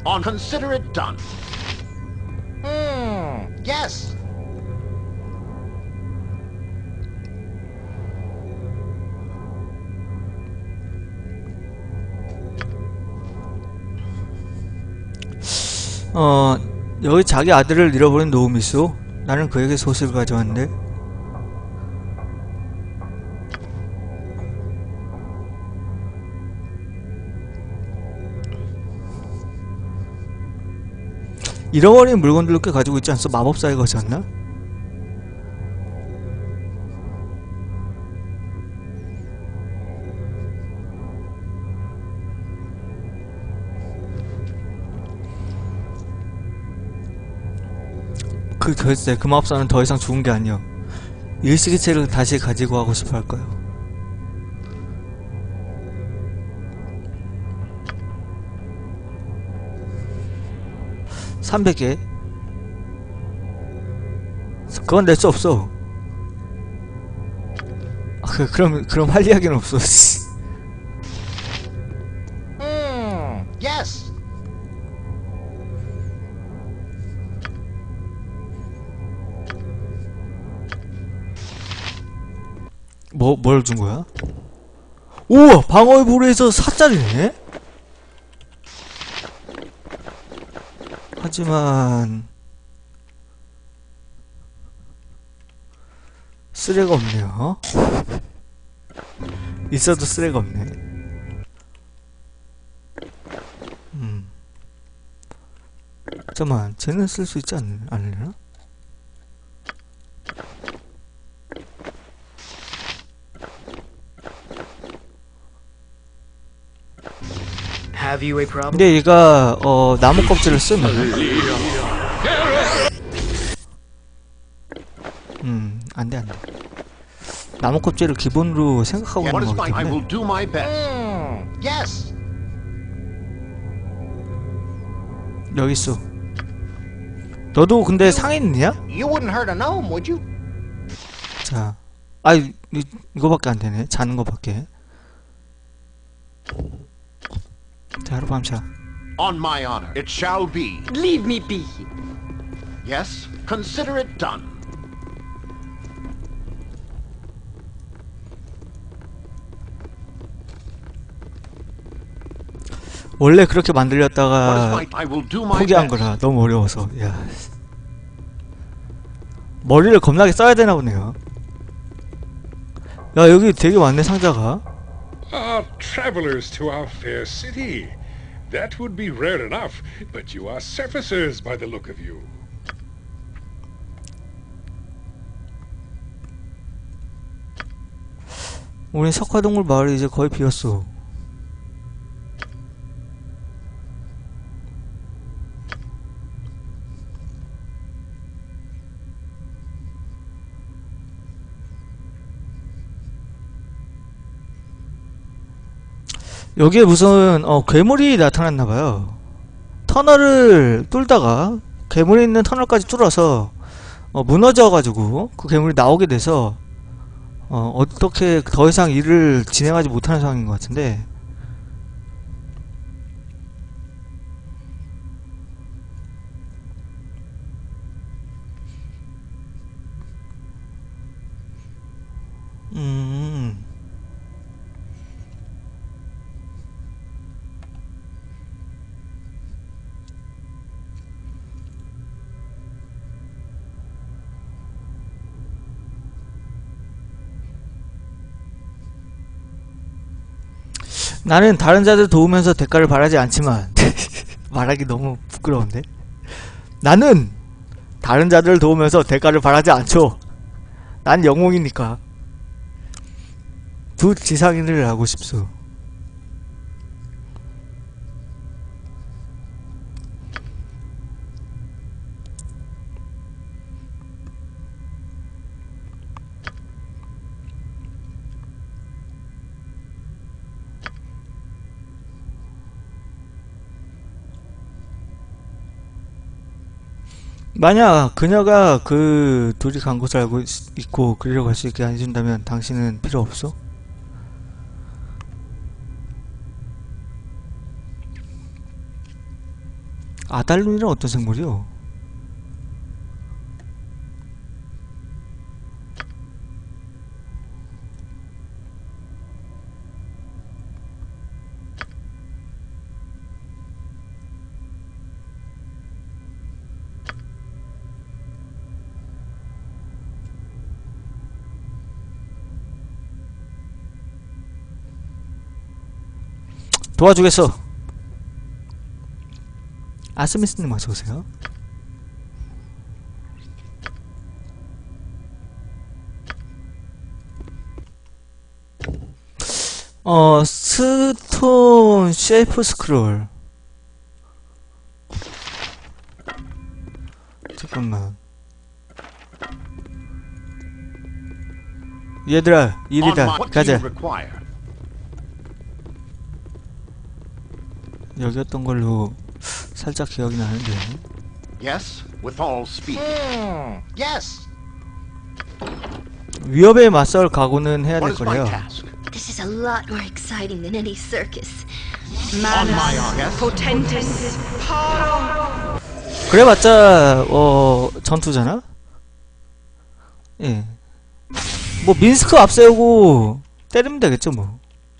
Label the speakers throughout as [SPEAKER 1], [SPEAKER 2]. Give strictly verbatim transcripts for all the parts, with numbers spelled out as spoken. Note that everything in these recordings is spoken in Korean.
[SPEAKER 1] On consider it done. Hmm. Yes.
[SPEAKER 2] 어, 여기 자기 아들을 잃어버린 노우미수. 나는 그에게 소식을 가져왔는데. 잃어버린 물건들을 꽤 가지고 있지 않소? 마법사에 가지 않나? 그 결세, 그 마법사는 더 이상 죽은 게 아니여. 일시기체를 다시 가지고 하고 싶어 할 거야. 삼백 개? 그건 낼 수 없어. 아, 그, 그럼, 그럼 할 이야기는 없어.
[SPEAKER 1] Hmm. Yes.
[SPEAKER 2] 뭐, 뭘 준 거야? 우와! 방어의 볼에서 사짜리네? 하지만 쓰레가 없네요. 있어도 쓰레가 없네. 음. 잠깐만, 쟤는 쓸 수 있지 않, 않으려나? 근데 얘가 어 나무 껍질을 쓰면 음 안돼 안돼. 나무 껍질을 기본으로 생각하고 있는 거기 때문에. 여기 있어. 너도 근데 상했느냐? 자, 아이 이, 이거밖에 안 되네. 자는 거밖에. 자, 하룻밤 자.
[SPEAKER 1] On my honor, it shall be.
[SPEAKER 3] Leave me be.
[SPEAKER 1] Yes, consider it done.
[SPEAKER 2] 원래 그렇게 만들렸다가
[SPEAKER 1] What is my- I will do my
[SPEAKER 2] 포기한
[SPEAKER 1] best.
[SPEAKER 2] 거라 너무 어려워서. 야, 머리를 겁나게 써야 되나 보네요. 야, 여기 되게 많네 상자가.
[SPEAKER 4] Ah, travelers to our fair city. That would be rare enough, but you are surfacers by the look of you.
[SPEAKER 2] 우린 석화동굴 마을이 이제 거의 비었어. 여기에 무슨 어 괴물이 나타났나봐요. 터널을 뚫다가 괴물이 있는 터널까지 뚫어서 어 무너져가지고 그 괴물이 나오게 돼서 어 어떻게 더 이상 일을 진행하지 못하는 상황인 것 같은데. 음 나는 다른 자들 도우면서 대가를 바라지 않지만 말하기 너무 부끄러운데. 나는 다른 자들을 도우면서 대가를 바라지 않죠. 난 영웅이니까. 두 지상인을 하고 싶소. 만약 그녀가 그 둘이 간 곳을 알고 있, 있고 그리로 갈 수 있게 해준다면 당신은 필요 없어? 아달룬이란 어떤 생물이요? 도와주겠어. 아스미스님 어서오세요. 어 스톤 쉐이프 스크롤. 잠깐만. 얘들아
[SPEAKER 1] On
[SPEAKER 2] 일이다.
[SPEAKER 1] my, what do
[SPEAKER 2] 가자.
[SPEAKER 1] you require?
[SPEAKER 2] 여기였던 걸로 살짝 기억이 나는데.
[SPEAKER 1] Yes, with all speed. Hmm. Yes.
[SPEAKER 2] 위협에 맞설 각오는 해야 될
[SPEAKER 1] What is my
[SPEAKER 2] 거래요.
[SPEAKER 1] task?
[SPEAKER 3] This is a lot more exciting than any circus.
[SPEAKER 1] On my honor. Yes.
[SPEAKER 5] Potentis paro.
[SPEAKER 2] 그래봤자 어 전투잖아. 예. 뭐 민스크 앞세우고 때리면 되겠죠 뭐.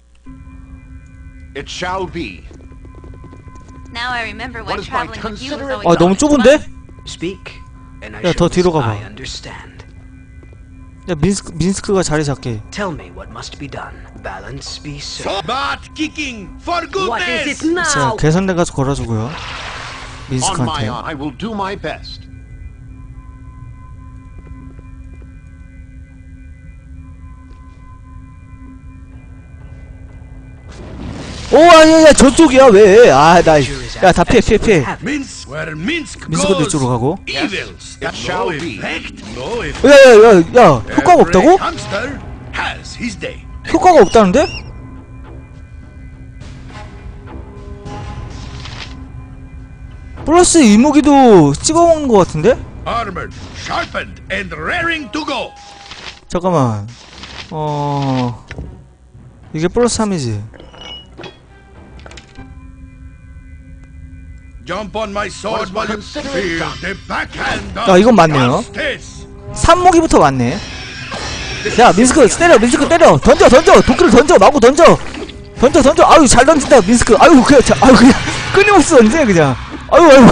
[SPEAKER 1] It shall be.
[SPEAKER 3] Now I remember
[SPEAKER 1] What
[SPEAKER 3] when
[SPEAKER 1] is my
[SPEAKER 3] traveling with you was
[SPEAKER 1] considerate-
[SPEAKER 3] always
[SPEAKER 2] 아 너무 좁은데?
[SPEAKER 6] Speak, and I
[SPEAKER 2] 야, 더
[SPEAKER 6] shall
[SPEAKER 2] 뒤로 가봐.
[SPEAKER 6] I understand.
[SPEAKER 2] 야 민스크 민스크가 자리 잡게.
[SPEAKER 6] Tell me what must be done. Balance be so.
[SPEAKER 7] Butt kicking for
[SPEAKER 5] What is
[SPEAKER 7] goodness!
[SPEAKER 5] it
[SPEAKER 2] 자
[SPEAKER 5] now?
[SPEAKER 2] 개선대 가서 걸어주고요.
[SPEAKER 1] On my
[SPEAKER 2] 민스크한테.
[SPEAKER 1] honor, I will do my best.
[SPEAKER 2] 오 아니야 야 저쪽이야 왜? 아 나 야 다 피해 피해 피해.
[SPEAKER 7] Minsk where Minsk
[SPEAKER 2] 민스크도
[SPEAKER 7] goes.
[SPEAKER 2] 이쪽으로 가고.
[SPEAKER 7] Evils.
[SPEAKER 1] That shall
[SPEAKER 7] no
[SPEAKER 1] be.
[SPEAKER 7] effect, no effect.
[SPEAKER 2] 야야야야 효과가
[SPEAKER 7] Every
[SPEAKER 2] 없다고?
[SPEAKER 7] hamster has his day.
[SPEAKER 2] 효과가 없다는데? 플러스 이무기도 찍어먹는 것 같은데?
[SPEAKER 7] Armored, sharpened, and raring to go.
[SPEAKER 2] 잠깐만. 어 이게 플러스 삼이지.
[SPEAKER 7] Jump on my sword
[SPEAKER 1] What
[SPEAKER 7] while
[SPEAKER 1] is
[SPEAKER 7] you
[SPEAKER 1] my
[SPEAKER 7] feel
[SPEAKER 1] considerate
[SPEAKER 7] the backhand
[SPEAKER 2] 야,
[SPEAKER 7] of
[SPEAKER 2] 이건 맞네요.
[SPEAKER 7] justice.
[SPEAKER 2] 삼무기부터 맞네. 야 민스크 때려 민스크 때려 던져 던져 도끼를 던져 마구 던져 던져 던져 아유 잘 던진다 민스크 아유 그냥 자, 아유 그냥 끊임없이 던지네 그냥 아유 아유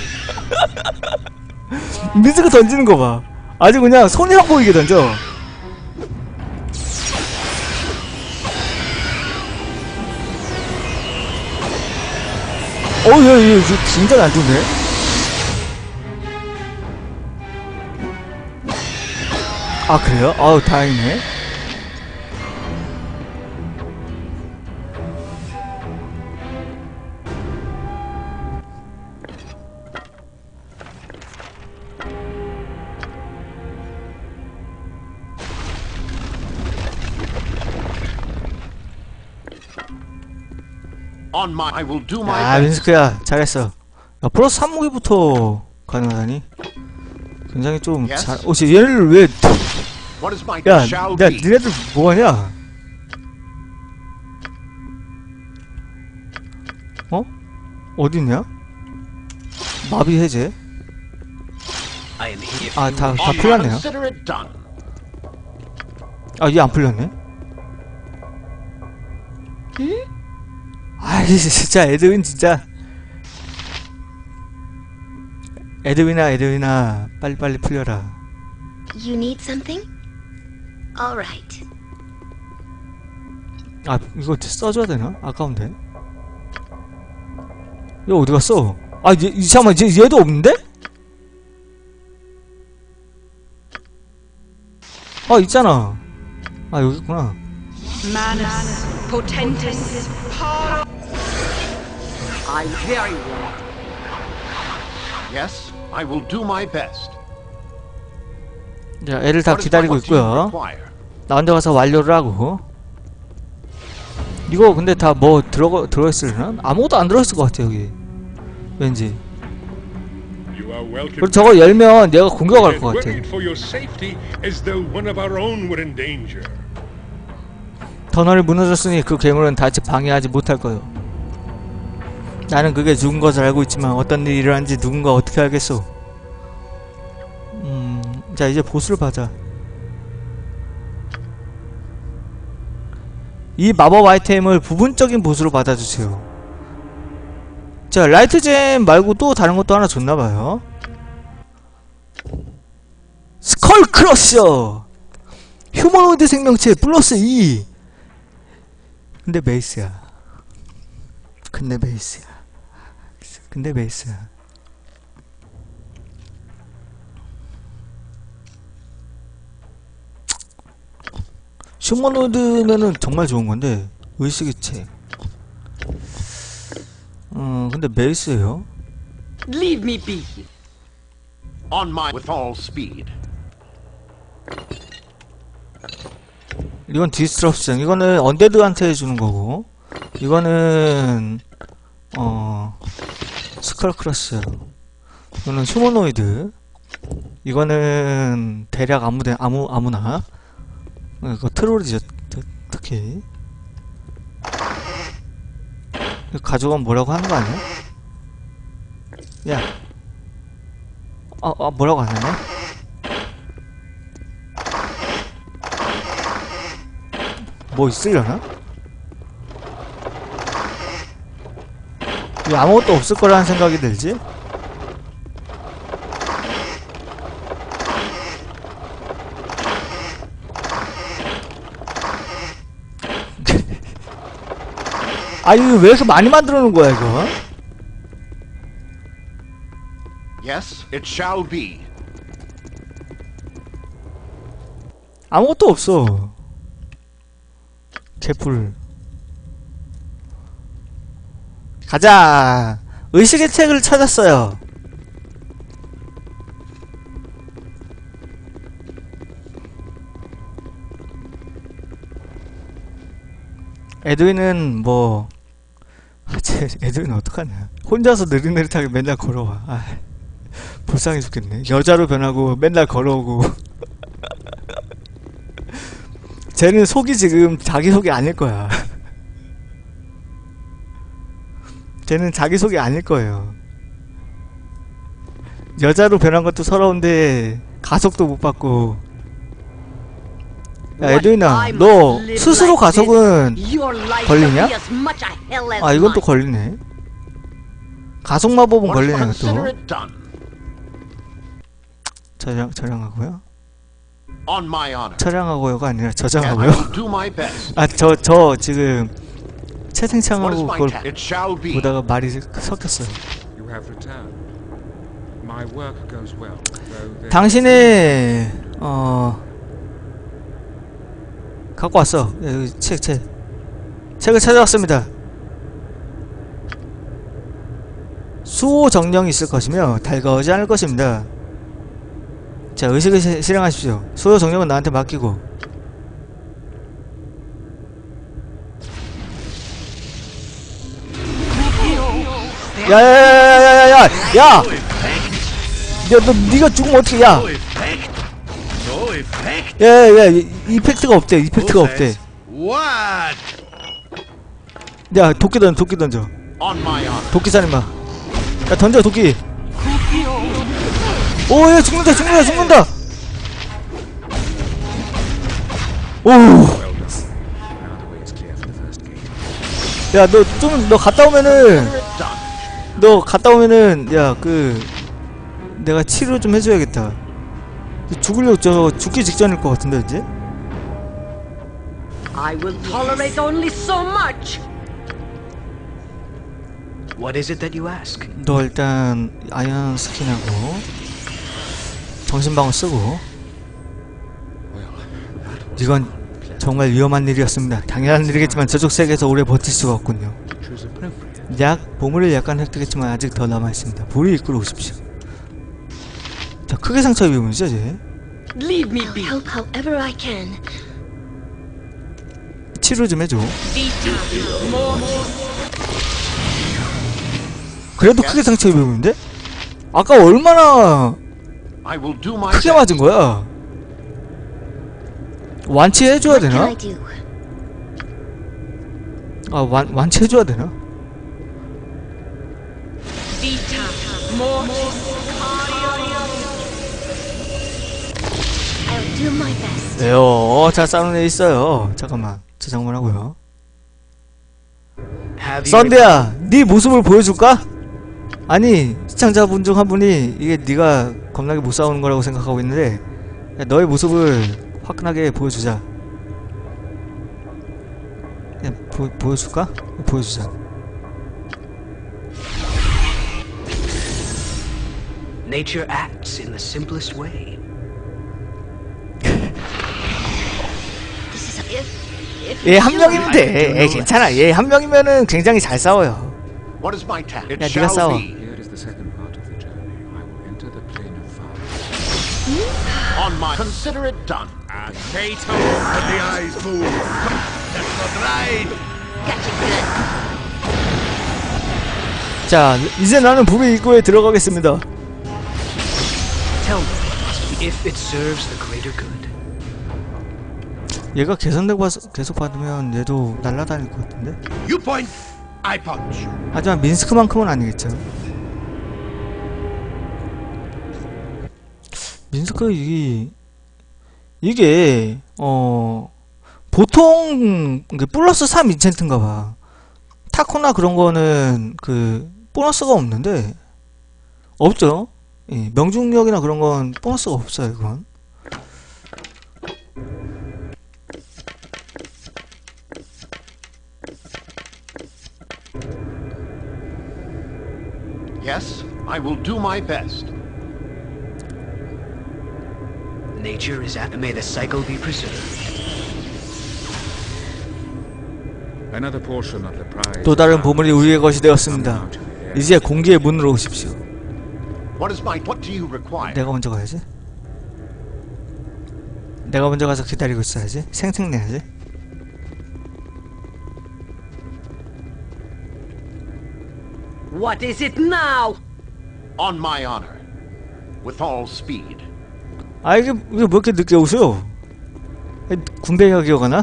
[SPEAKER 2] 민스크 던지는 거봐 아주 그냥 손이 안 보이게 던져. 어우 얘, 얘, 진짜 안 좋네. 아 그래요? 아우 다행이네.
[SPEAKER 1] On my, I will do my
[SPEAKER 2] 야
[SPEAKER 1] best.
[SPEAKER 2] 민스크야 잘했어. 야 플러스 삼 무기부터 가능하다니 굉장히 좀
[SPEAKER 1] Yes?
[SPEAKER 2] 잘.. 어 쟤 얘를 왜
[SPEAKER 1] What is my
[SPEAKER 2] 야,
[SPEAKER 1] shall
[SPEAKER 2] 야
[SPEAKER 1] be?
[SPEAKER 2] 니네들 뭐하냐? 어? 어딨냐? 마비 해제?
[SPEAKER 6] I am here.
[SPEAKER 2] 아 다 다
[SPEAKER 1] On my
[SPEAKER 2] 풀렸네요.
[SPEAKER 1] consider it done.
[SPEAKER 2] 아 얘 안 풀렸네? 아이 진짜 에드윈 진짜 에드윈아 에드윈아 빨리빨리 풀려라.
[SPEAKER 3] You need something? All right.
[SPEAKER 2] 아 이거 써줘야 되나? 아까운데. 얘 어디 갔어? 아 얘, 이 잠깐만 얘, 얘도 없는데? 아 있잖아. 아 여기 있구나.
[SPEAKER 5] Manus potentis paro. I very well.
[SPEAKER 1] Yes, I will do my best.
[SPEAKER 2] 자 애를 다
[SPEAKER 1] What is my-
[SPEAKER 2] 기다리고
[SPEAKER 1] what do you
[SPEAKER 2] 있고요.
[SPEAKER 1] require?
[SPEAKER 2] 나 혼자 가서 완료를 하고. 이거 근데 다 뭐 들어가 들어있으려나? 아무것도 안 들어있을 것 같아 여기. 왠지.
[SPEAKER 4] You are welcome.
[SPEAKER 2] 그리고 저거 열면 내가 공격할 것
[SPEAKER 4] And
[SPEAKER 2] 같아.
[SPEAKER 4] worried for your safety as though one of our own were in danger.
[SPEAKER 2] 터널이 무너졌으니 그 괴물은 다치 방해하지 못할 거요. 나는 그게 죽은 것을 알고 있지만 어떤 일이 일어난지 누군가 어떻게 알겠소. 음, 자 이제 보스를 봐자. 이 마법 아이템을 부분적인 보스로 받아주세요. 자 라이트잼 말고 또 다른 것도 하나 줬나봐요. 스컬 크러셔! 휴머노이드 생명체 플러스 이! 근데 베이스야. 근데 베이스야. 근데 베이스야. 휴머노이드면은 정말 좋은건데 의식의체. 음 근데 베이스예요?
[SPEAKER 5] Leave me be.
[SPEAKER 1] On my with all speed.
[SPEAKER 2] 이건 디스트럽션. 이거는 언데드한테 해주는 거고, 이거는 어 스컬크러스. 이거는 휴머노이드. 이거는 대략 아무데 아무 아무나. 이거 트롤이죠, 특히. 이거 가져가면 뭐라고 하는 거 아니야? 야, 아, 아 뭐라고 안 하냐? 뭐 있으려나? 왜 아무것도 없을 거라는 생각이 들지? 아 이거 왜 이렇게 많이 만들어 놓은 거야 이거?
[SPEAKER 1] Yes, it shall be.
[SPEAKER 2] 아무것도 없어. 개풀. 가자. 의식의 책을 찾았어요. 에드윈은 뭐 아, 쟤 에드윈은 어떡하냐. 혼자서 느릿느릿하게 맨날 걸어와. 아, 불쌍해 죽겠네. 여자로 변하고 맨날 걸어오고. 쟤는 속이 지금 자기 속이 아닐 거야. 쟤는 자기 속이 아닐 거예요. 여자로 변한 것도 서러운데 가속도 못 받고. 야 에드윈아, 너 스스로 가속은 걸리냐? 아 이건 또 걸리네. 가속 마법은
[SPEAKER 1] Once
[SPEAKER 2] 걸리네 또.
[SPEAKER 1] consider it done.
[SPEAKER 2] 저장 저장하고요.
[SPEAKER 1] On my honor.
[SPEAKER 2] 저장하고요가 아니라
[SPEAKER 1] And I
[SPEAKER 2] 저장하고요.
[SPEAKER 1] will do my best.
[SPEAKER 2] 아 저 저 지금
[SPEAKER 1] What is
[SPEAKER 2] 채팅창하고
[SPEAKER 1] my
[SPEAKER 2] 그걸
[SPEAKER 1] task? It shall be.
[SPEAKER 2] 보다가 말이 섞였어요.
[SPEAKER 8] You have returned. My work goes well, though there
[SPEAKER 2] 당신의 어 갖고 왔어. 여기 책, 책. 책을 찾아왔습니다. 수호 정령이 있을 것이며 달가오지 않을 것입니다. 자, 의식을 시, 실행하십시오. 수호 정령은 나한테 맡기고. 야야야야야야야! 야! 야, 너 니가 죽으면 어떻게? 야!
[SPEAKER 7] No effect.
[SPEAKER 2] 야야야! 이펙트가 없대. 이펙트가 없대.
[SPEAKER 7] What?
[SPEAKER 2] 야, 도끼 던져. 도끼 던져.
[SPEAKER 1] On my honor.
[SPEAKER 2] 도끼 살인마. 야, 던져 도끼. 오, 얘 죽는다, 죽는다, 죽는다. 오. 야, 너 좀 너 갔다 오면은, 너 갔다 오면은, 야, 그 내가 치료 좀 해줘야겠다. 죽으려고 저 죽기 직전일 것 같은데 이제.
[SPEAKER 5] I will tolerate only so much.
[SPEAKER 6] What is it that you ask?
[SPEAKER 2] 너 일단 아이언 스킨하고 정신방어 쓰고. 이건 정말 위험한 일이었습니다. 당연한 일이겠지만 저쪽 세계에서 오래 버틸 수가 없군요. 약, 보물을 약간 획득했지만 아직 더 남아있습니다. 불이 이끌어 오십시오. 자, 크게 상처 입으면 이제
[SPEAKER 5] Leave me
[SPEAKER 3] I'll
[SPEAKER 5] be.
[SPEAKER 3] help however I can.
[SPEAKER 2] 치료 좀 해줘. 그래도 크게 상처 입으면데? 아까 얼마나
[SPEAKER 1] I will do my
[SPEAKER 2] 크게
[SPEAKER 1] best.
[SPEAKER 2] 맞은 거야? 완치해줘야
[SPEAKER 3] What can
[SPEAKER 2] 되나?
[SPEAKER 3] I do?
[SPEAKER 2] 아, 완, 완치해줘야 되나?
[SPEAKER 3] I'll do my best.
[SPEAKER 2] 왜요? 자, 싸우는 애 있어요. 잠깐만. 저장만 하고요.
[SPEAKER 6] Have you
[SPEAKER 2] 썬데야, 네 모습을 보여줄까? 아니, 시청자분 중 한 분이 이게 네가 겁나게 못 싸우는 거라고 생각하고 있는데 야, 너의 모습을 화끈하게 보여주자. 야, 보, 보여줄까? 보여주자.
[SPEAKER 6] Nature acts in the simplest way.
[SPEAKER 3] This is if if
[SPEAKER 2] 얘 한 명이면 돼. 얘 괜찮아. 얘 한 명이면은 굉장히 잘 싸워요.
[SPEAKER 1] What is my task? It
[SPEAKER 2] 야,
[SPEAKER 1] shall
[SPEAKER 2] 네가 싸워.
[SPEAKER 1] be.
[SPEAKER 8] Here is the second part of the journey. I will enter the plane of fire.
[SPEAKER 1] On my... Consider it done.
[SPEAKER 7] And Kato, let the eyes move. That's not right.
[SPEAKER 3] gotcha good.
[SPEAKER 2] 자, 이제 나는 북의 입구에 들어가겠습니다.
[SPEAKER 6] Tell me, if it serves the greater good.
[SPEAKER 2] 얘가 개선되고 봐서 계속 받으면 얘도 날아다닐 것 같은데?
[SPEAKER 7] You point, I punch.
[SPEAKER 2] 하지만 민스크만큼은 아니겠죠. 민스크 이 이게 어 보통 이게 플러스 삼 인챈트인가봐. 타코나 그런 거는 그 보너스가 없는데 없죠. 예, 명중력이나 그런 건 보너스가 없어요. 그건.
[SPEAKER 1] Yes, I will do my best.
[SPEAKER 6] Nature is at. May the cycle be preserved.
[SPEAKER 8] Another portion of the prize.
[SPEAKER 2] 또 다른 보물이 우리의 것이 되었습니다. 이제 공기의 문으로 오십시오.
[SPEAKER 1] What is my... What do you require?
[SPEAKER 2] 내가 먼저 가야지. 내가 먼저 가서 기다리고 있어야지. 생색내야지.
[SPEAKER 5] What is it now?
[SPEAKER 1] On my honor. With all speed.
[SPEAKER 2] 아 이게 이게 왜 이렇게 늦게 오셔? 군대가 기어가나?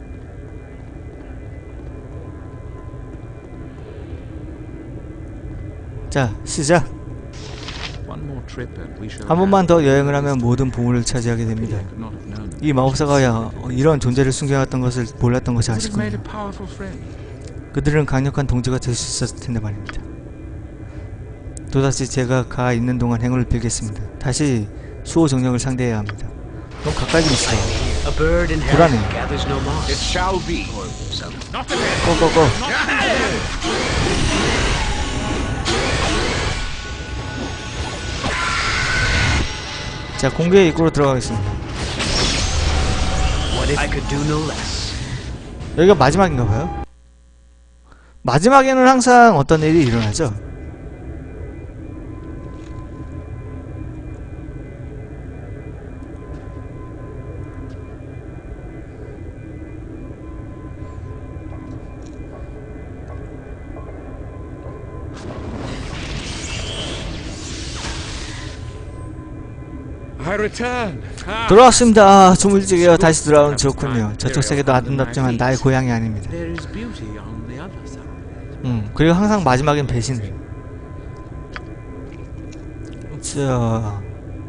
[SPEAKER 2] 자 시작.
[SPEAKER 8] One more trip and we shall
[SPEAKER 2] 한 번만
[SPEAKER 8] have
[SPEAKER 2] 더 여행을 하면 모든 보물을 차지하게 됩니다.
[SPEAKER 8] could not have known.
[SPEAKER 2] 이 마법사가 야, 이런 존재를 숨겨왔던 것을 몰랐던 것이
[SPEAKER 8] Would have made
[SPEAKER 2] 아쉽군요.
[SPEAKER 8] a powerful friend.
[SPEAKER 2] 그들은 강력한 동지가 될 수 있었을 텐데 말입니다. 또다시 제가 가 있는 동안 행운을 빌겠습니다. 다시 수호 정령을 상대해야 합니다. 넌 가까이 좀 있어.
[SPEAKER 6] A bird in
[SPEAKER 2] 불안해.
[SPEAKER 6] heaven gathers no moss.
[SPEAKER 1] It shall be.
[SPEAKER 6] Or some.
[SPEAKER 2] 고고고. 자 공개의 입구로 들어가겠습니다.
[SPEAKER 6] What if I could do no less?
[SPEAKER 2] 여기가 마지막인가봐요. 마지막에는 항상 어떤 일이 일어나죠.
[SPEAKER 8] I return. Ah,
[SPEAKER 2] 돌아왔습니다. 조물지게요. 다시 돌아오는 좋군요. 저쪽 세계도 아름답지만 나의 고향이 아닙니다.
[SPEAKER 8] there is beauty on the other side.
[SPEAKER 2] 음, 그리고 항상 마지막엔 배신. 자,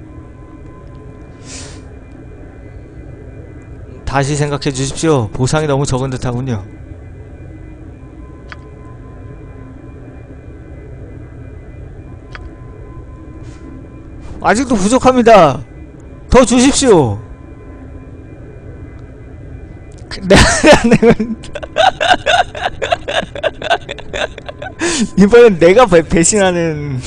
[SPEAKER 2] 다시 생각해 주십시오. 보상이 너무 적은 듯하군요. 아직도 부족합니다. 더 주십시오. 내가 내가 이번엔 내가 배, 배신하는.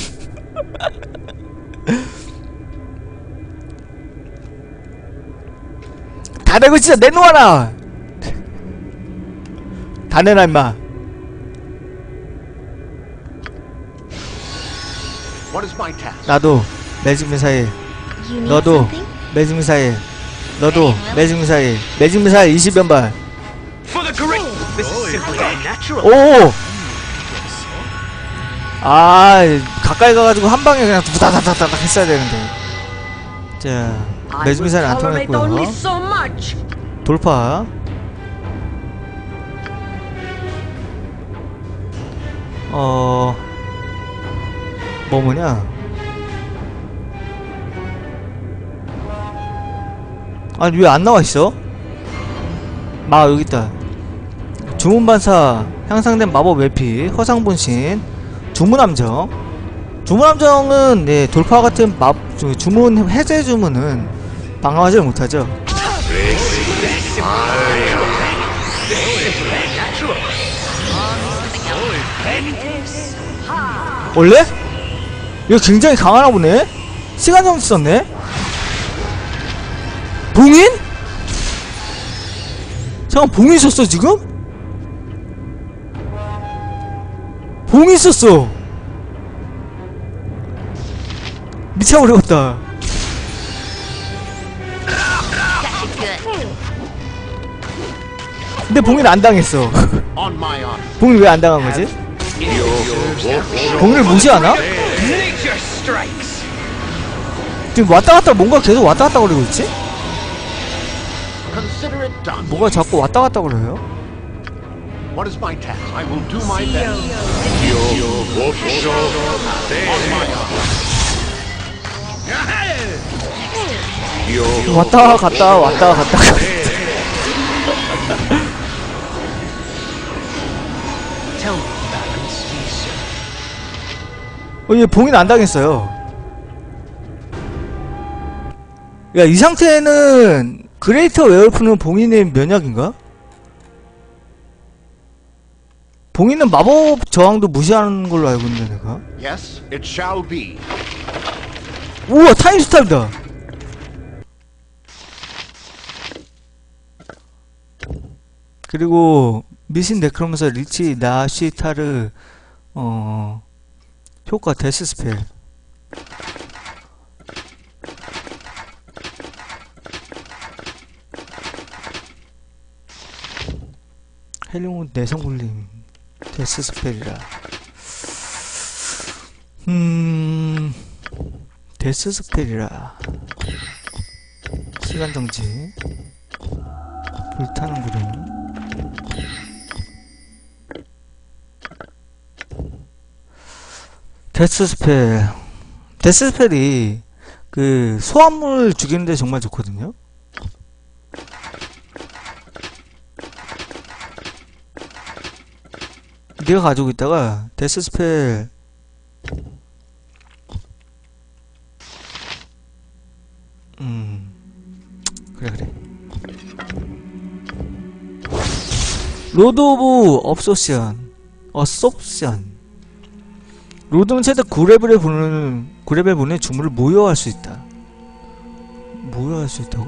[SPEAKER 2] 다 내고 진짜 내놓아라. 다 내놔 임마.
[SPEAKER 1] What is my task?
[SPEAKER 2] 나도 매직 미사일.
[SPEAKER 3] You need
[SPEAKER 2] 너도
[SPEAKER 3] something?
[SPEAKER 2] 매직 미사일. 너도 매직 미사일. 매직 미사일 이십 연발.
[SPEAKER 6] For the great. This is simply unnatural.
[SPEAKER 2] 오! 아, 가까이 가가지고 한 방에 그냥 부다다다다닥 했어야 되는데. 자,
[SPEAKER 5] I
[SPEAKER 2] 매직
[SPEAKER 5] will
[SPEAKER 2] 미사일 안
[SPEAKER 5] tolerate only
[SPEAKER 2] 통했고요.
[SPEAKER 5] so much.
[SPEAKER 2] 돌파. 어, 뭐 뭐냐? 아니 왜 안 나와 있어? 마 여기 있다. 주문반사, 향상된 마법 외피, 허상분신, 주문함정. 주문함정은 네 돌파 같은 마 주문 해제 주문은 방어하지 못하죠. 원래? 이거 굉장히 강하나 보네? 시간 정지 썼네? 봉인? 잠깐 봉인 썼어 지금? 봉인 썼어. 미쳐버리겠다.
[SPEAKER 3] Gotcha good.
[SPEAKER 2] 근데 봉인 안 당했어.
[SPEAKER 1] On my honor.
[SPEAKER 2] 봉인 왜 안 당한 거지? 봉인을 무시하나?
[SPEAKER 6] Nature strikes.
[SPEAKER 2] 지금 왔다 갔다 뭔가 계속 왔다 갔다 거리고 있지?
[SPEAKER 1] Consider it done.
[SPEAKER 2] 뭐가 자꾸 왔다 갔다 거려요?
[SPEAKER 1] What is my task? I will do my best.
[SPEAKER 2] 왔다 갔다 왔다 갔다.
[SPEAKER 6] Tell me, balance, please, sir.
[SPEAKER 2] 어, 얘 봉인 안 당했어요. 야, 이 상태에는 그레이터 웨어프는 봉인의 면역인가? 봉인은 마법 저항도 무시하는 걸로 알고 있는데 내가.
[SPEAKER 1] Yes, it shall be.
[SPEAKER 2] 우와, 타임스탑이다. 그리고 미신 네크로면서 리치 나시타르 어 효과 데스 스펠. 헬륨 내성굴림 데스 스펠이라. 음 데스 스펠이라. 시간 정지. 불타는 구름. 데스 스펠. 데스 스펠이 그 소환물 죽이는데 정말 좋거든요. 네가 가지고 있다가 데스 스펠 음 그래 그래 로드 오브 업소션 어섭션. 로드는 최대 구 레벨에 보는 구 레벨 보내 주문을 무효할 수 있다. 무효할 수 있다고?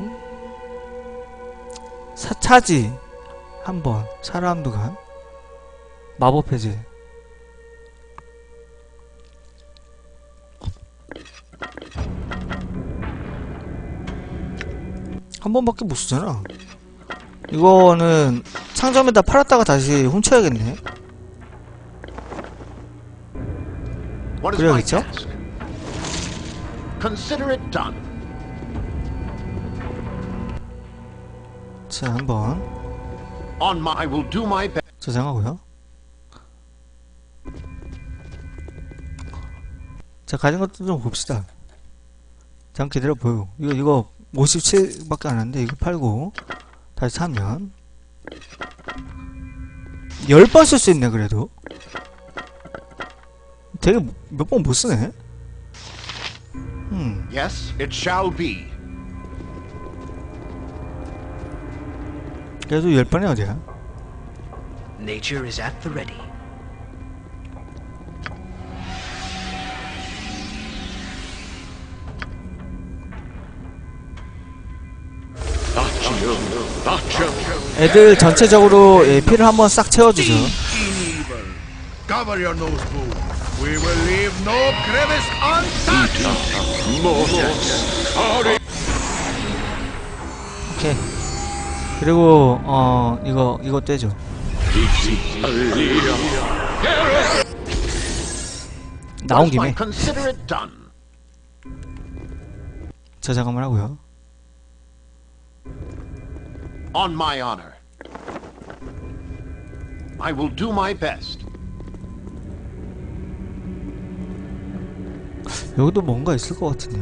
[SPEAKER 2] 사, 차지 한번 사람도 간 마법 해제. 한 번밖에 못 쓰잖아. 이거는 상점에다 팔았다가 다시 훔쳐야겠네.
[SPEAKER 1] What is my
[SPEAKER 2] 그래야겠죠?
[SPEAKER 1] task? Consider it done.
[SPEAKER 2] 자, 한번
[SPEAKER 1] On my, I will do my best.
[SPEAKER 2] 저장하고요. 자, 가진 것도 좀 봅시다. 잠깐 기다려보요. 이거 이거 오십칠 밖에 안 하는데 이거 팔고 다시 사면 열 번 쓸 수 있네. 그래도 되게 몇 번 못 쓰네. 음.
[SPEAKER 1] Yes, it shall be.
[SPEAKER 2] 그래도 열 번이 어디야?
[SPEAKER 6] Nature is at the ready.
[SPEAKER 2] 애들 전체적으로 예, 피를 한번 싹 채워주죠.
[SPEAKER 7] Cover your nose, boo. We will leave no crevice untouched.
[SPEAKER 2] 오케이. 그리고 어 이거 이거 떼죠. 나온
[SPEAKER 1] What is my
[SPEAKER 2] 김에
[SPEAKER 1] consider it done.
[SPEAKER 2] 저장을 하고요.
[SPEAKER 1] On my honor. I will do my best.
[SPEAKER 2] 여기도 뭔가 있을 것 같은데.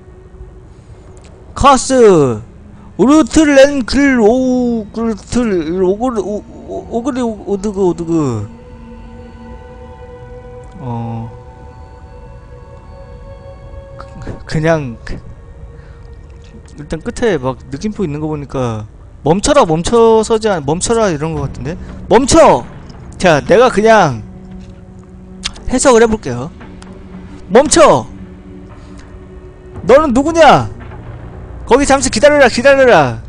[SPEAKER 2] 카스 우르틀렌 글 오그르틀 오그르 오그르 오드그 오드그 어 그- 그냥 일단 끝에 막 느낌표 있는 거 보니까 멈춰라 멈춰서지 않 멈춰라 이런 거 같은데. 멈춰. 자, 내가 그냥 해석을 해볼게요. 멈춰. 너는 누구냐? 거기 잠시 기다려라 기다려라.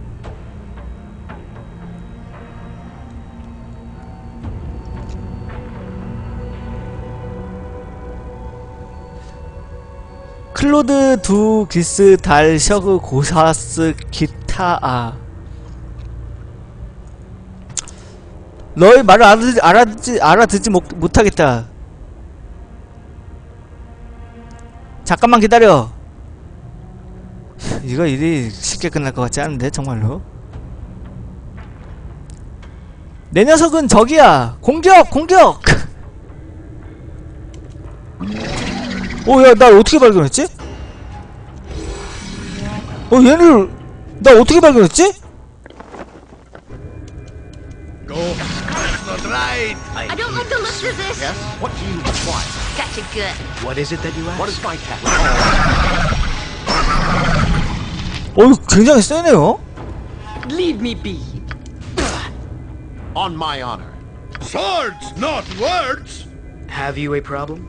[SPEAKER 2] 클로드 두 기스 달 셔그 고사스 기타아. 너의 말을 알아듣지 알아듣지 알아듣지 못, 못하겠다. 잠깐만 기다려. 이거 일이 쉽게 끝날 것 같지 않은데 정말로. 내 녀석은 저기야. 공격 공격. 어, 야, 날 어떻게 발견했지? 어, 얘를 나 어떻게 발견했지?
[SPEAKER 7] Go. That's not right.
[SPEAKER 3] I don't like the looks of this.
[SPEAKER 1] Yes? What do you require?
[SPEAKER 3] Gotcha good.
[SPEAKER 6] What is it that you ask?
[SPEAKER 1] What is my task?
[SPEAKER 2] 어이, 굉장히 세네요.
[SPEAKER 5] Leave me be.
[SPEAKER 1] On my honor.
[SPEAKER 7] Swords, not words.
[SPEAKER 6] Have you a problem?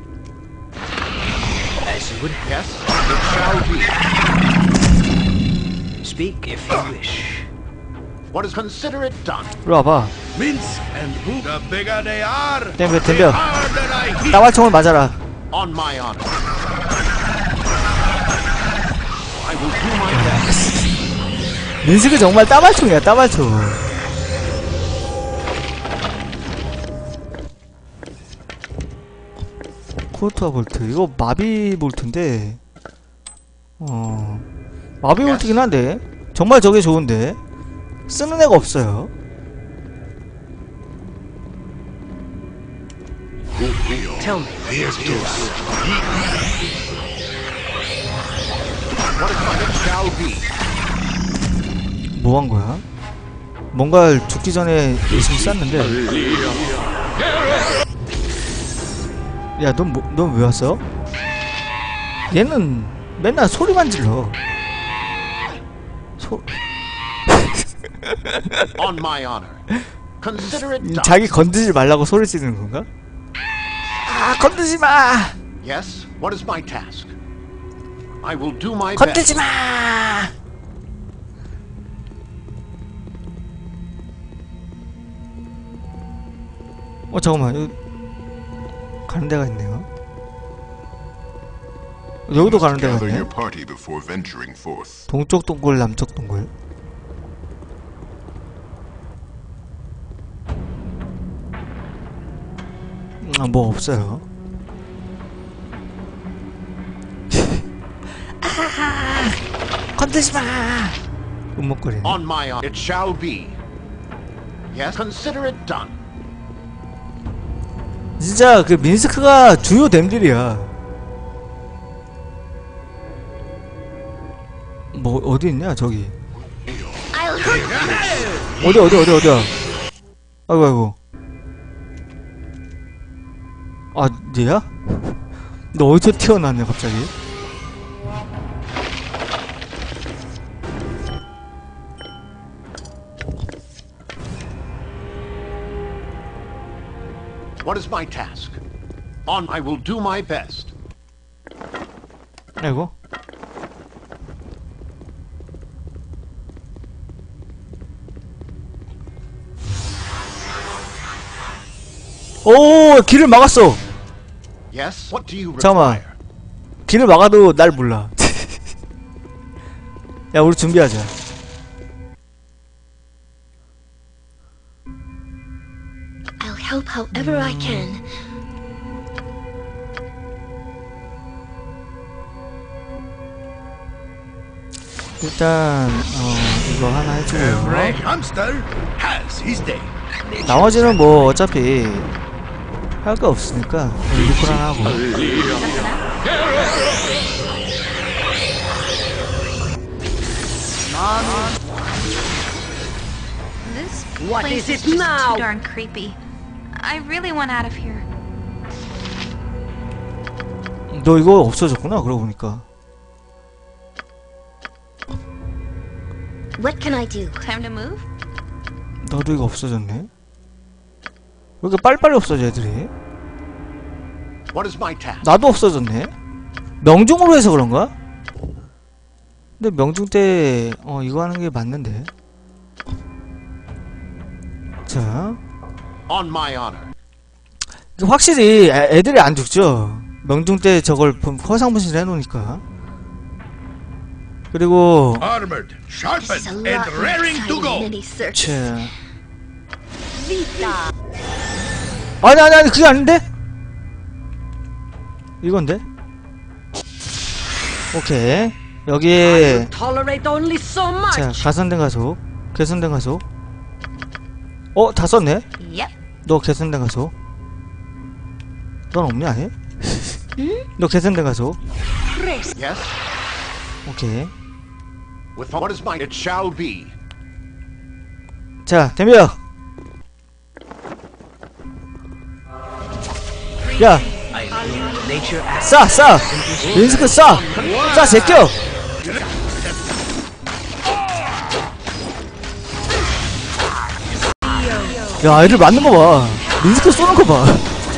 [SPEAKER 6] As you would have.
[SPEAKER 1] Yes? It shall be.
[SPEAKER 6] Speak if you wish.
[SPEAKER 1] What is consider it done?
[SPEAKER 2] 이리 와봐.
[SPEAKER 7] Minsk and Hook. The bigger they are,
[SPEAKER 2] 덤벼
[SPEAKER 7] the
[SPEAKER 2] 덤벼.
[SPEAKER 7] harder I hit.
[SPEAKER 2] 따발총을 맞아라.
[SPEAKER 1] On my honor. I will do my best.
[SPEAKER 2] 민식이 정말 따발총이야 따발총. 코르투아 볼트 이거 마비 볼트인데 어 마비 볼트긴 한데 정말 저게 좋은데 쓰는 애가 없어요.
[SPEAKER 6] Tell me.
[SPEAKER 1] What is my it shall be.
[SPEAKER 2] 뭐 한 거야? 뭔가 죽기 전에 열심히 쌌는데. 야, 넌 뭐, 넌 왜 왔어? 얘는 맨날 소리만 질러. 소.
[SPEAKER 1] On my honor. Consider it done.
[SPEAKER 2] 자기 건드지 말라고 소리 지르는 건가? 아, 건드지 마.
[SPEAKER 1] Yes? What is my task? I will do my
[SPEAKER 2] 건드지
[SPEAKER 1] best.
[SPEAKER 2] 마. 어, 잠깐만. 여기 가는 데가 있네요. 여기도 가는 데가
[SPEAKER 9] Gather
[SPEAKER 2] 있네.
[SPEAKER 9] your party before venturing forth.
[SPEAKER 2] 동쪽 동굴, 남쪽 동굴. 아, 뭐 없어요. 아, 건드지 마. 음목거리네.
[SPEAKER 1] On my honor. It shall be. Yes? Consider it done.
[SPEAKER 2] 진짜 그 민스크가 주요 댐들이야. 뭐 어디 있냐 저기.
[SPEAKER 3] I'll hurt
[SPEAKER 2] 어디 어디 어디 어디야. 아이고 아이고. 아 얘야? 너 어디서 튀어나왔냐 갑자기?
[SPEAKER 1] What is my task? On I will do my best.
[SPEAKER 2] 아이고. 오, 길을 막았어.
[SPEAKER 1] Yes? What do you
[SPEAKER 2] 잠깐만.
[SPEAKER 1] require?
[SPEAKER 2] 길을 막아도 날 몰라. 야, 우리 준비하자.
[SPEAKER 3] I'll help however I can.
[SPEAKER 2] 일단 어 이거 하나 해주고요.
[SPEAKER 7] Every hamster has his day.
[SPEAKER 2] 나머지는 뭐 어차피 할 거 없으니까 리콜 하나 하고.
[SPEAKER 10] This
[SPEAKER 5] What
[SPEAKER 10] place
[SPEAKER 5] is it
[SPEAKER 10] just
[SPEAKER 5] now?
[SPEAKER 10] too darn creepy. I really want out of here.
[SPEAKER 2] 너 이거 없어졌구나 그러고 보니까.
[SPEAKER 3] What can I do?
[SPEAKER 10] Time to move?
[SPEAKER 2] 나도 이거 없어졌네. 왜 이렇게 빨리빨리 없어져 애들이?
[SPEAKER 1] What is my task?
[SPEAKER 2] 나도 없어졌네. 명중으로 해서 그런가? 근데 명중 때 어 이거 하는 게 맞는데. 자,
[SPEAKER 1] On my honor.
[SPEAKER 2] 확실히 애, 애들이 안 죽죠. 명중 때 저걸 허상분실 해놓으니까. 그리고
[SPEAKER 7] Armored,
[SPEAKER 3] This is a
[SPEAKER 7] sharpened,
[SPEAKER 3] lot
[SPEAKER 7] and
[SPEAKER 3] more
[SPEAKER 7] raring to
[SPEAKER 3] exciting
[SPEAKER 7] go.
[SPEAKER 3] than any circus.
[SPEAKER 2] 자,
[SPEAKER 5] Vita.
[SPEAKER 2] 아니 아니 아니 그게 아닌데? 이건데? 오케이 여기에
[SPEAKER 5] Tolerate only so much.
[SPEAKER 2] 자 가선된 가속 개선된 가속 어? 다 썼네?
[SPEAKER 10] Yep.
[SPEAKER 2] 너 개선된 가속 넌 없냐 해? 너 개선된 가속
[SPEAKER 1] Yes?
[SPEAKER 2] 오케이
[SPEAKER 1] With what is mine, it shall be.
[SPEAKER 2] 자 덤벼 야
[SPEAKER 6] I leave nature at
[SPEAKER 2] 싸! 싸! 민스크 싸! 싸 제껴! 야 애들 맞는 거 봐. 민스크 쏘는 거 봐.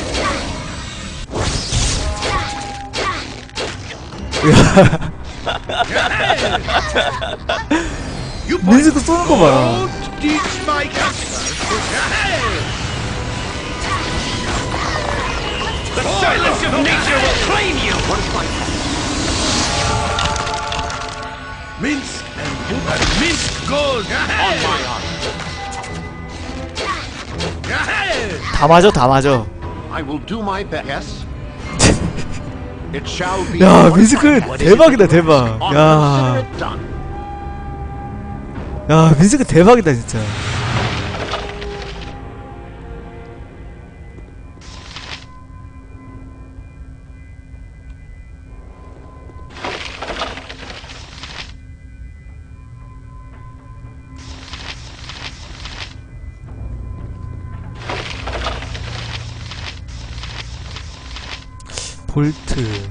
[SPEAKER 2] 민스크 쏘는 거 봐.
[SPEAKER 7] Don't teach my customers to
[SPEAKER 6] the silence of nature will claim you.
[SPEAKER 1] What is my
[SPEAKER 7] mince and, and mince goes.
[SPEAKER 1] On my honor.
[SPEAKER 2] 다 맞아 다 맞아.
[SPEAKER 1] I will do my best. Yes? It shall be.
[SPEAKER 2] 야
[SPEAKER 1] What is my
[SPEAKER 2] 민스크
[SPEAKER 1] task?
[SPEAKER 2] 대박이다 대박.
[SPEAKER 1] On,
[SPEAKER 2] 야,
[SPEAKER 1] consider it done.
[SPEAKER 2] 야 민스크 대박이다 진짜. 볼트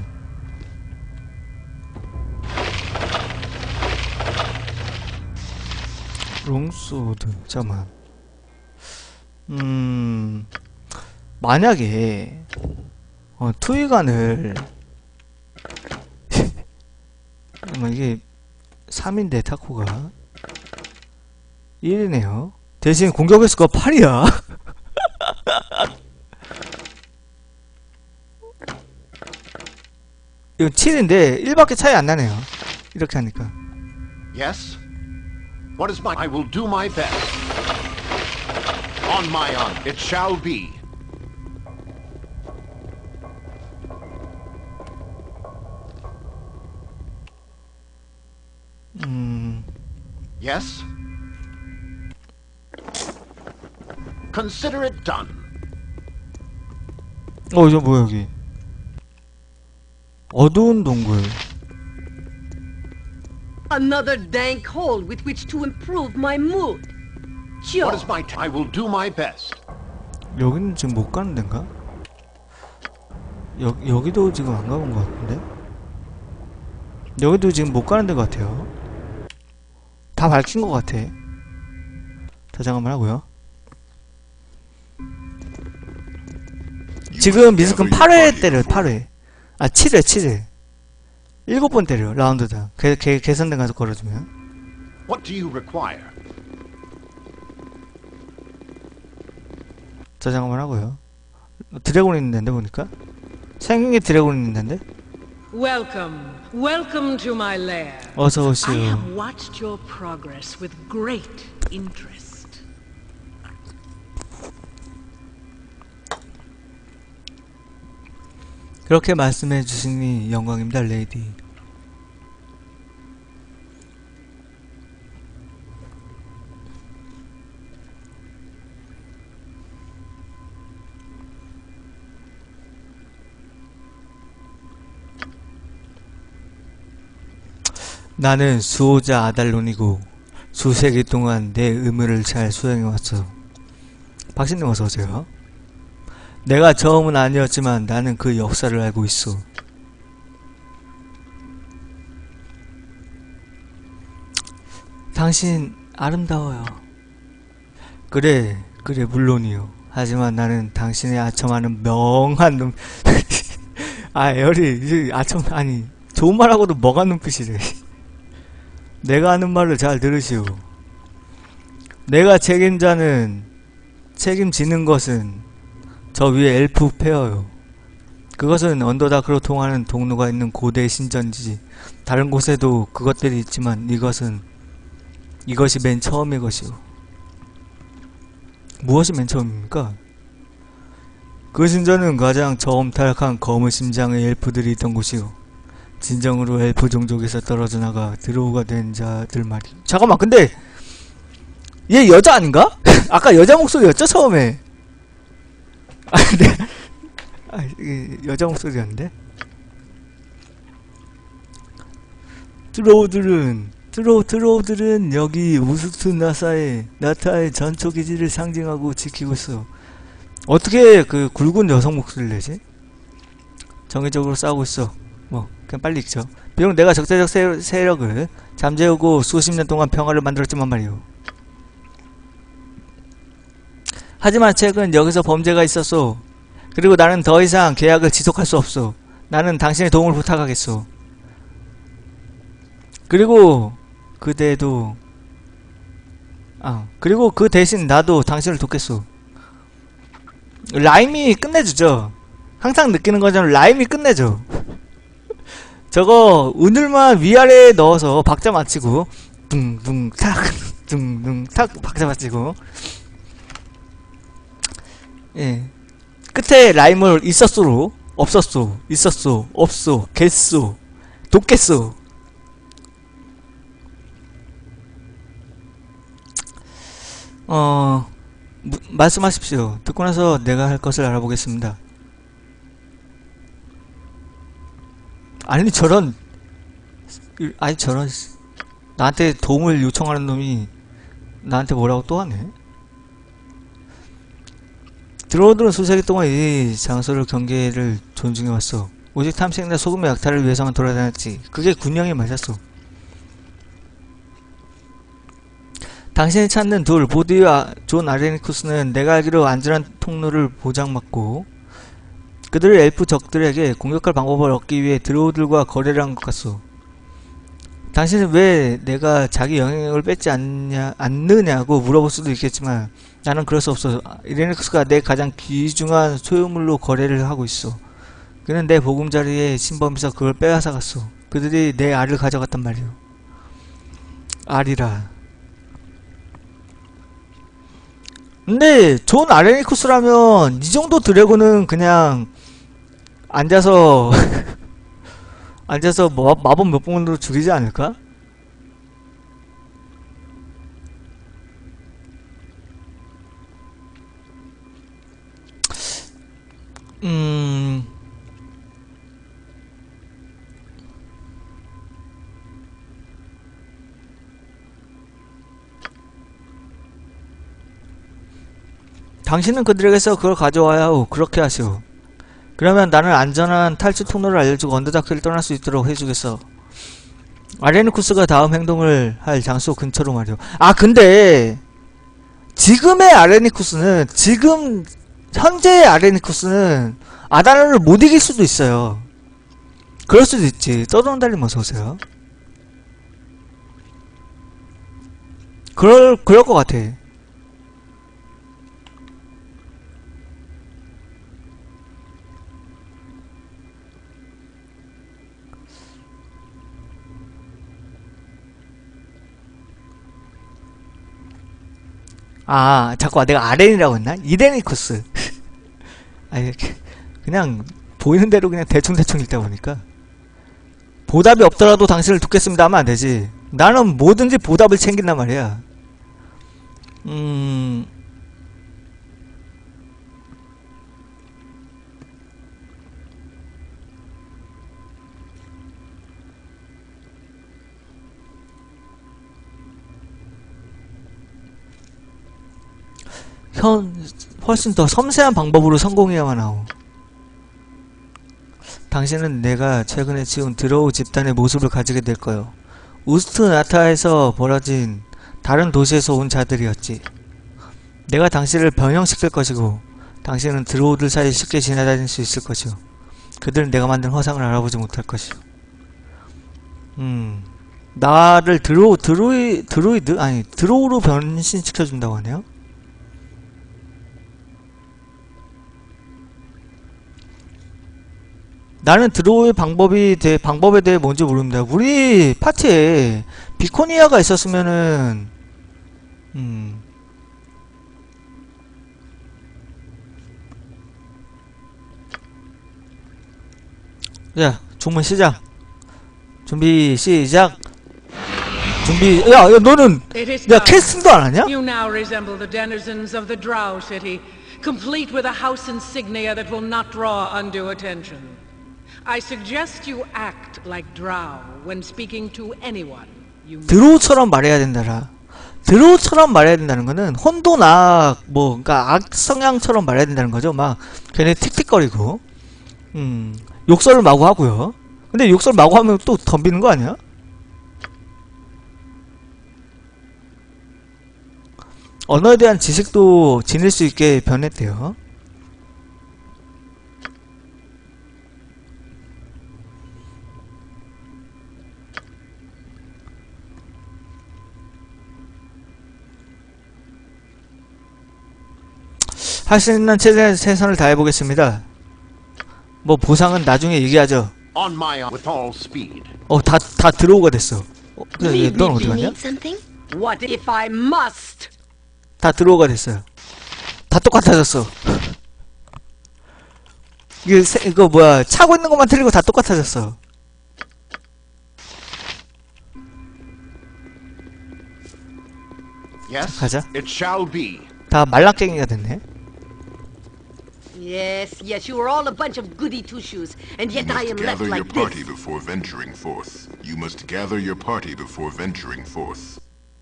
[SPEAKER 2] 롱소드 잠깐만 음 만약에 어 투이간을 잠깐만 이게 삼인데 타코가 일이네요 대신 공격 횟수가 팔이야 이거 칠인데 일밖에 차이 안 나네요. 이렇게 하니까.
[SPEAKER 1] Yes? What is my I will do my best. On my honor. It shall be.
[SPEAKER 2] 음.
[SPEAKER 1] Yes? Consider it done.
[SPEAKER 2] 어, 이거 뭐야 여기? 어두운 동굴.
[SPEAKER 5] Another dank hole with which to improve my mood. Sure.
[SPEAKER 1] What is my t I will do my best.
[SPEAKER 2] 여기는 지금 못 가는 데인가? 여, 여기도 지금 안 가본 것 같은데? 여기도 지금 못 가는 데 같아요. 다 밝힌 것 같아. 다시 한번 하고요. 지금 미스크는 팔 회 때려요, 팔 회. 아, 칠 회, 칠 회. 일곱 번 때려, 라운드당. 개, 개, 개선된 가서 걸어주면.
[SPEAKER 1] What do you require?
[SPEAKER 2] 저장을 하고요. 드래곤 있는 데인데, 보니까? 생긴 게 드래곤 있는 데인데?
[SPEAKER 5] Welcome, welcome to my lair.
[SPEAKER 2] 어서
[SPEAKER 5] I
[SPEAKER 2] 오시오.
[SPEAKER 5] have watched your progress with great interest.
[SPEAKER 2] 그렇게 말씀해 주시니 영광입니다, 레이디. 나는 수호자 아달론이고 수세기 동안 내 의무를 잘 수행해왔어. 박신님 어서오세요. 내가 처음은 아니었지만 나는 그 역사를 알고 있어. 당신 아름다워요. 그래 그래 물론이요. 하지만 나는 당신의 아첨하는 명한 눈 아 에어리 아첨 아니 좋은 말하고도 뭐가 눈빛이래. 내가 하는 말을 잘 들으시오. 내가 책임자는 책임지는 것은 저 위에 엘프 페어요. 그것은 언더다크로 통하는 동로가 있는 고대 신전지지. 다른 곳에도 그것들이 있지만 이것은 이것이 맨 처음의 것이오. 무엇이 맨 처음입니까? 그 신전은 가장 저음탈한 검은 심장의 엘프들이 있던 곳이오. 진정으로 엘프 종족에서 떨어져 나가 드로우가 된 자들 말이. 잠깐만 근데 얘 여자 아닌가? 아까 여자 목소리였죠 처음에? 아 근데 아, 이게 여자 목소리였는데? 드로우들은 드로우 드로우들은 여기 우스투 나사의 나타의 전초 기지를 상징하고 지키고 있어. 어떻게 그 굵은 여성 목소리를 내지? 정의적으로 싸우고 있어. 뭐 그냥 빨리 읽죠. 비록 내가 적대적 세, 세력을 잠재우고 수십 년 동안 평화를 만들었지만 말이오. 하지만 최근 여기서 범죄가 있었소. 그리고 나는 더 이상 계약을 지속할 수 없소. 나는 당신의 도움을 부탁하겠소. 그리고 그대도 아 그리고 그 대신 나도 당신을 돕겠소. 라임이 끝내주죠. 항상 느끼는 거잖아. 라임이 끝내줘. 저거 운율만 위아래에 넣어서 박자 맞히고 둥둥 탁 둥둥 탁 박자 맞히고 예 끝에 라임을 있었소로 없었소 있었소 없소 겠소 돕겠소. 어 무, 말씀하십시오. 듣고 나서 내가 할 것을 알아보겠습니다. 아니 저런 아니 저런 나한테 도움을 요청하는 놈이 나한테 뭐라고 또 하네. 드로우들은 수세기 동안 이 장소를 경계를 존중해왔어. 오직 탐색이나 소금의 약탈을 위해서만 돌아다녔지. 그게 군령이 맞았어. 당신이 찾는 둘 보디와 존 아레니쿠스는 내가 알기로 안전한 통로를 보장받고 그들을 엘프 적들에게 공격할 방법을 얻기 위해 드로우들과 거래를 한 것 같소. 당신은 왜 내가 자기 영향력을 뺏지 않냐, 않느냐고 물어볼 수도 있겠지만 나는 그럴 수 없어. 아레니쿠스가 내 가장 귀중한 소유물로 거래를 하고 있어. 그는 내 보금자리에 신범에서 그걸 빼앗아갔어. 그들이 내 알을 가져갔단 말이오. 알이라. 근데 존 아레니쿠스라면 이 정도 드래곤은 그냥 앉아서 앉아서 뭐 마법 몇 번으로 죽이지 않을까? 음... 당신은 그들에게서 그걸 가져와야 하오. 그렇게 하시오. 그러면 나는 안전한 탈출 통로를 알려주고 언더다크를 떠날 수 있도록 해주겠어. 아레니쿠스가 다음 행동을 할 장소 근처로 말이오. 아 근데 지금의 아레니쿠스는 지금 현재의 아레니쿠스는 아다나를 못 이길 수도 있어요. 그럴 수도 있지. 떠도는 달님 어서오세요. 그럴 그럴 것 같아. 아, 자꾸 내가 아렌이라고 했나? 이레니쿠스. 아니, 그냥 보이는 대로 그냥 대충대충 읽다 보니까 보답이 없더라도 당신을 돕겠습니다 하면 안 되지. 나는 뭐든지 보답을 챙긴단 말이야. 음... 현, 훨씬 더 섬세한 방법으로 성공해야만 하오. 당신은 내가 최근에 지은 드로우 집단의 모습을 가지게 될 거요. 우스트 나타에서 벌어진 다른 도시에서 온 자들이었지. 내가 당신을 변형시킬 것이고 당신은 드로우들 사이 쉽게 지나다닐 수 있을 것이오. 그들은 내가 만든 화상을 알아보지 못할 것이오. 음... 나를 드로우, 드로이, 드로이드? 아니 드로우로 변신시켜준다고 하네요? 나는 드로우의 방법이 대, 방법에 대해 뭔지 모릅니다. 우리 파티에 비코니아가 있었으면은 음. 자, 주문 시작. 준비 시작. 준비. 야, 야 너는 야 캐스팅도 안 하냐?
[SPEAKER 11] You now resemble the denizens of the Drow city, complete with a house insignia that will not draw undue attention. I suggest you act like Drow when speaking to anyone. You
[SPEAKER 2] 드로우처럼 말해야 된다라. 드로우처럼 말해야 된다는 거는 혼돈 악, 뭐, 그니까 악 성향처럼 말해야 된다는 거죠. 막, 걔네 틱틱거리고, 음, 욕설을 마구 하고요. 근데 욕설 마구 하면 또 덤비는 거 아니야? 언어에 대한 지식도 지닐 수 있게 변했대요. 할 수 있는 최대 최선을 다해보겠습니다. 뭐 보상은 나중에 얘기하죠.
[SPEAKER 1] On my with all speed.
[SPEAKER 2] 어, 다, 다 들어오가 됐어. 어, 근데 넌 어디 가냐?
[SPEAKER 5] What if I must?
[SPEAKER 2] 다 들어오가 됐어요. 다 똑같아졌어. 이게 세, 이거 뭐야? 차고 있는 것만 틀리고 다 똑같아졌어.
[SPEAKER 1] Yes,
[SPEAKER 2] 가자.
[SPEAKER 1] it shall be.
[SPEAKER 2] 다 말랑깽이가 됐네.
[SPEAKER 5] Yes, yes, you are all a bunch of goody two-shoes, and
[SPEAKER 9] You
[SPEAKER 5] yet I
[SPEAKER 9] must
[SPEAKER 5] am left
[SPEAKER 9] gather your
[SPEAKER 5] like
[SPEAKER 9] party
[SPEAKER 5] this.
[SPEAKER 9] before venturing forth. You must gather your party before venturing forth.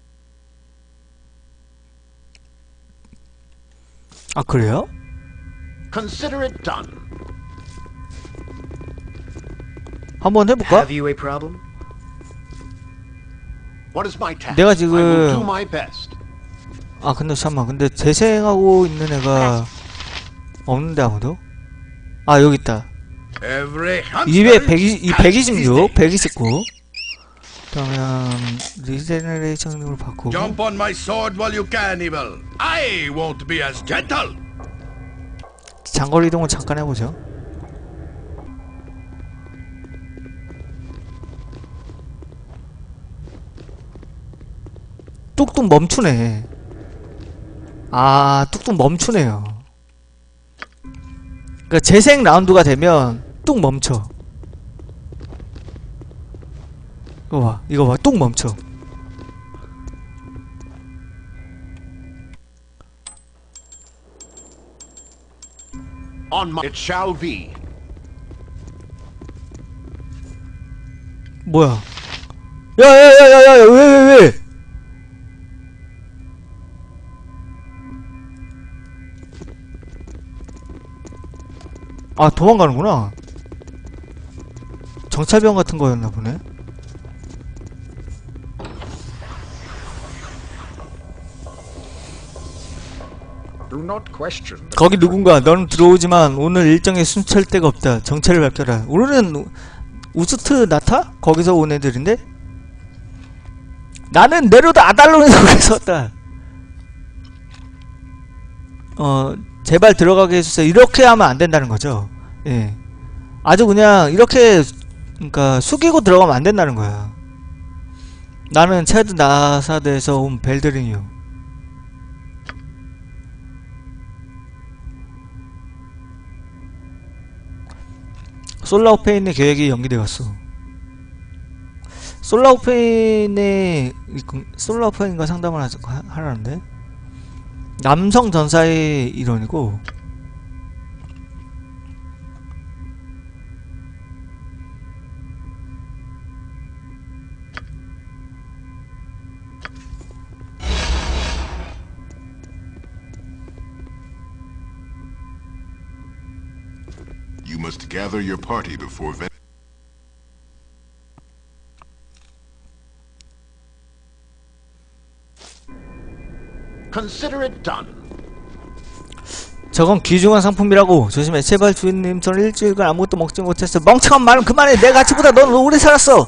[SPEAKER 2] 아, 그래요?
[SPEAKER 1] Consider it done.
[SPEAKER 2] 한번 해볼까?
[SPEAKER 6] Have you a problem?
[SPEAKER 1] What is my task?
[SPEAKER 2] 내가
[SPEAKER 1] I will do
[SPEAKER 2] 지금
[SPEAKER 1] my best.
[SPEAKER 2] 아 근데 잠깐만, 근데 재생하고 있는 애가 없는데 아무도? 아 여기 있다. 이백, 백이십육, 백이십구. 그러면 리제너레이션으로 바꾸고.
[SPEAKER 7] Jump on my sword while you can, evil. I won't be as gentle.
[SPEAKER 2] 장거리 이동을 잠깐 해보죠. 뚝뚝 멈추네. 아, 뚝뚝 멈추네요. 그러니까 재생 라운드가 되면 뚝 멈춰. 이거 봐, 이거 봐, 뚝 멈춰.
[SPEAKER 1] On my it shall be.
[SPEAKER 2] 뭐야? 야야야야야, 왜 왜 왜? 아, 도망가는구나. 정찰병 같은 거였나 보네.
[SPEAKER 8] Do not question the
[SPEAKER 2] 거기 누군가. 너는 들어오지만 오늘 일정에 순찰 데가 없다. 정체를 밝혀라. 오늘은 우스트 나타? 거기서 온 애들인데? 나는 네로드 아달론에서 왔다. 어, 제발 들어가게 해주세요. 이렇게 하면 안 된다는 거죠. 예. 아주 그냥 이렇게, 그러니까 숙이고 들어가면 안 된다는 거야. 나는 체드 나사드에서 온 벨드린이요. 솔라우페인의 계획이 연기되었어. 솔라우페인의 솔라우페인과 상담을 하, 하라는데? 남성 전사의 일원이고,
[SPEAKER 9] must gather your party before ven-
[SPEAKER 1] Consider it done.
[SPEAKER 2] 저건 귀중한 상품이라고. 조심해. 제발 주인님, 저는 일주일간 아무것도 먹지 못했어. 멍청한 말은 그만해. 내 가치보다 넌 오래 살았어.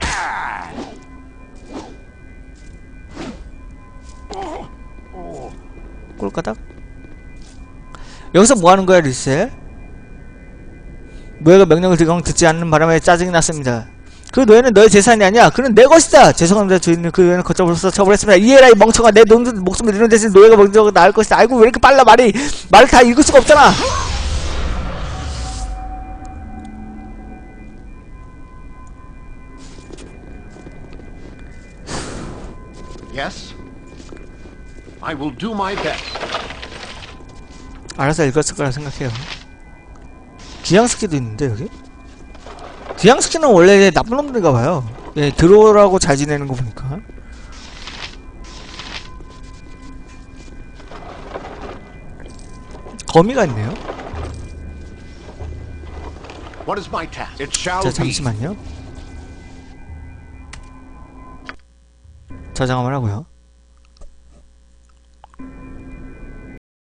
[SPEAKER 2] 꼴까닥? 여기서 뭐하는 거야, 리셀? 노예가 명령을 듣지 않는 바람에 짜증이 났습니다. 그 노예는 너의 재산이 아니야. 그는 내 것이다. 죄송합니다, 주인님. 그 노예는 걷잡으로써 처벌했습니다. 이해라, 이 멍청아. 내 놈, 목숨을 잃는 대신 노예가 먼저 나을 것이다. 아이고, 왜 이렇게 빨라, 말이. 말을 다 읽을 수가 없잖아.
[SPEAKER 1] Yes? I will do my best.
[SPEAKER 2] 알아서 읽었을 거라 생각해요. 귀양스키도 있는데, 여기? 귀양스키는 원래 나쁜 놈들인가 봐요. 예, 들어오라고 잘 지내는 거 보니까. 거미가 있네요.
[SPEAKER 1] What is my task? It shall
[SPEAKER 2] 자,
[SPEAKER 1] be.
[SPEAKER 2] 잠시만요. 저장함을 하고요.